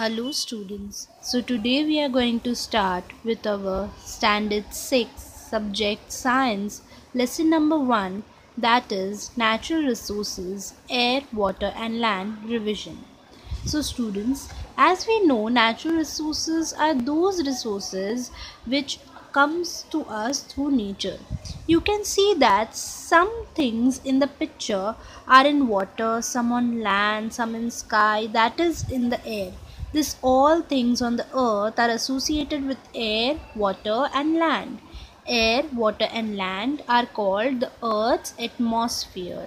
Hello students. So today we are going to start with our standard 6 subject science lesson number 1, that is natural resources, air, water and land revision. So students, as we know, natural resources are those resources which comes to us through nature. You can see that some things in the picture are in water, some on land, some in sky, that is in the air. This all things on the earth are associated with air, water and land. Air, water and land are called the earth's atmosphere,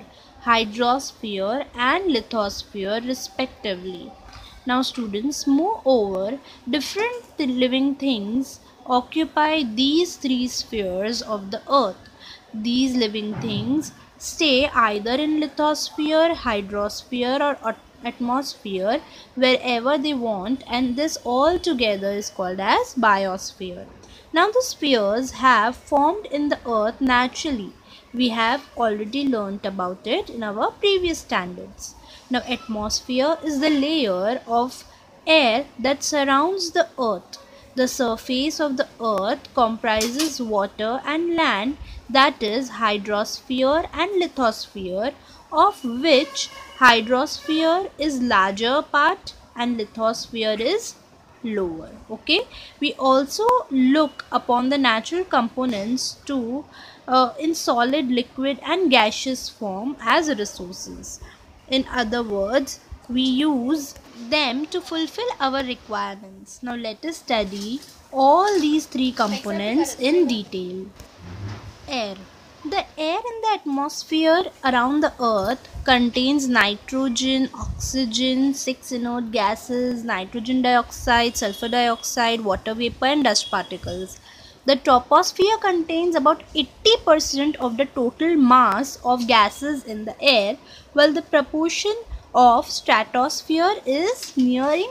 hydrosphere and lithosphere respectively. Now students, moreover, different living things occupy these three spheres of the earth. These living things stay either in lithosphere, hydrosphere or atmosphere wherever they want, and this all together is called as biosphere. Now the spheres have formed in the earth naturally. We have already learnt about it in our previous standards. Now atmosphere is the layer of air that surrounds the earth. The surface of the earth comprises water and land, that is hydrosphere and lithosphere, of which hydrosphere is larger part and lithosphere is lower. Okay, we also look upon the natural components too in solid, liquid and gaseous form as resources. In other words, we use them to fulfill our requirements. Now let us study all these three components in detail. Air. The air in the atmosphere around the earth contains nitrogen, oxygen, 6 inert gases, nitrogen dioxide, sulfur dioxide, water vapor and dust particles. The troposphere contains about 80% of the total mass of gases in the air, while the proportion of stratosphere is nearing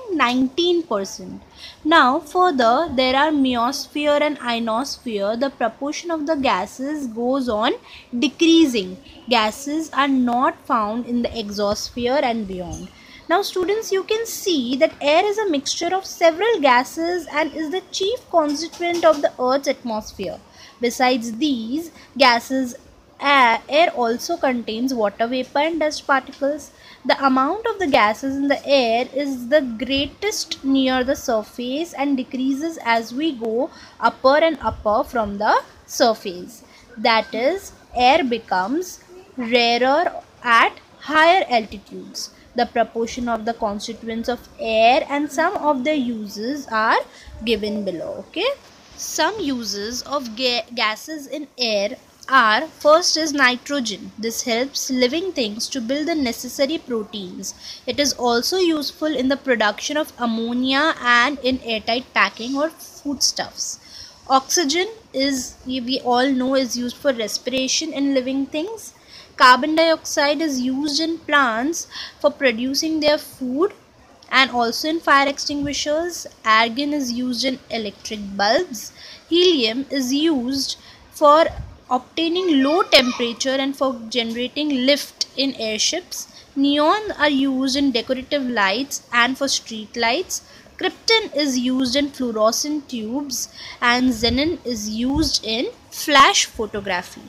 19%. Now further, there are meosphere and ionosphere. The proportion of the gases goes on decreasing. Gases are not found in the exosphere and beyond. Now students, you can see that air is a mixture of several gases and is the chief constituent of the earth's atmosphere. Besides these gases, air also contains water vapor and dust particles. The amount of the gases in the air is the greatest near the surface and decreases as we go upper and upper from the surface. That is, air becomes rarer at higher altitudes. The proportion of the constituents of air and some of their uses are given below. Okay, some uses of gases in air are: first is nitrogen. This helps living things to build the necessary proteins. It is also useful in the production of ammonia and in airtight packing or foodstuffs. Oxygen is, we all know, is used for respiration in living things. Carbon dioxide is used in plants for producing their food and also in fire extinguishers. Argon is used in electric bulbs. Helium is used for obtaining low temperature and for generating lift in airships. Neon are used in decorative lights and for street lights. Krypton is used in fluorescent tubes and xenon is used in flash photography.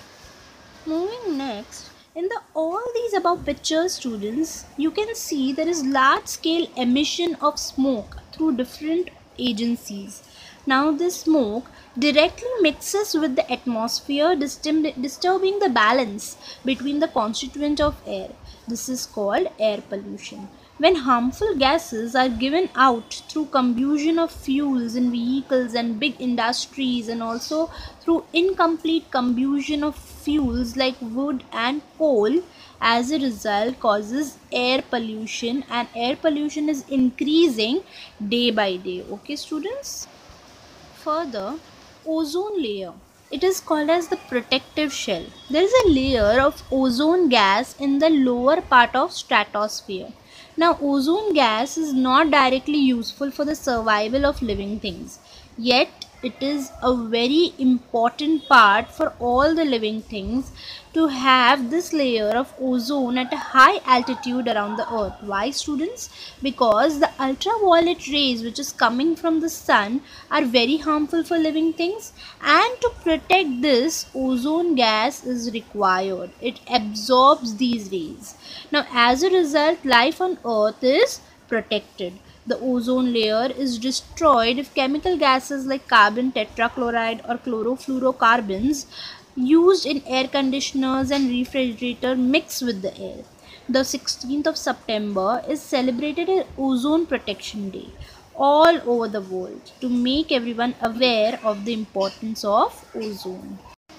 Moving next, in the all these above pictures students, you can see there is large scale emission of smoke through different agencies. Now this smoke directly mixes with the atmosphere, disturbing the balance between the constituent of air. This is called air pollution. When harmful gases are given out through combustion of fuels in vehicles and big industries, and also through incomplete combustion of fuels like wood and coal, as a result causes air pollution, and air pollution is increasing day by day. Okay students? Further, ozone layer. It is called as the protective shell. There is a layer of ozone gas in the lower part of stratosphere. Now, ozone gas is not directly useful for the survival of living things. Yet, it is a very important part for all the living things to have this layer of ozone at a high altitude around the earth. Why, students? Because the ultraviolet rays which is coming from the sun are very harmful for living things, and to protect this, ozone gas is required. It absorbs these rays. Now, as a result, life on earth is protected. The ozone layer is destroyed if chemical gases like carbon tetrachloride or chlorofluorocarbons used in air conditioners and refrigerator mix with the air. The 16th of September is celebrated as Ozone Protection Day all over the world to make everyone aware of the importance of ozone.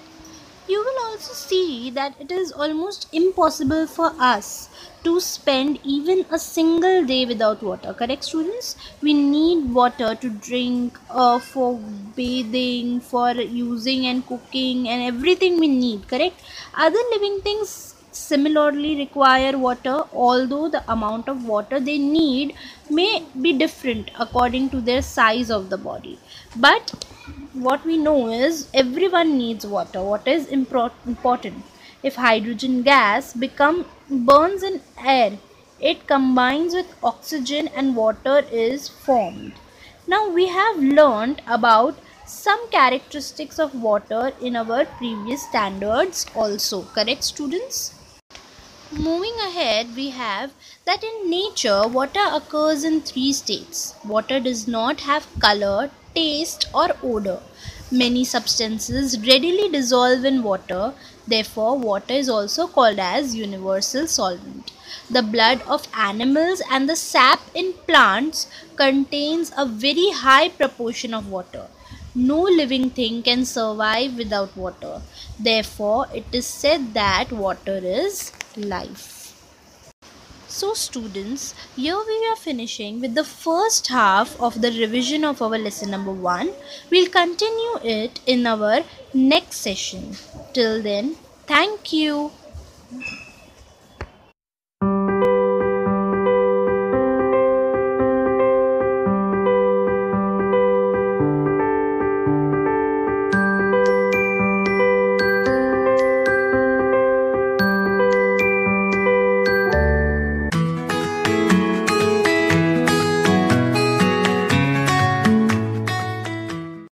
You will also see that it is almost impossible for us to spend even a single day without water. Correct, students? We need water to drink, for bathing, for using and cooking, and everything we need. Correct? Other living things similarly require water, although the amount of water they need may be different according to their size of the body. But what we know is everyone needs water. Water is important. If hydrogen gas burns in air, it combines with oxygen and water is formed. Now we have learned about some characteristics of water in our previous standards also. Correct, students? Moving ahead, we have that in nature, water occurs in three states. Water does not have color, taste, or odor. Many substances readily dissolve in water, therefore, water is also called as universal solvent. The blood of animals and the sap in plants contains a very high proportion of water. No living thing can survive without water. Therefore, it is said that water is life. So, students, here we are finishing with the first half of the revision of our lesson number 1. We'll continue it in our next session. Till then, thank you.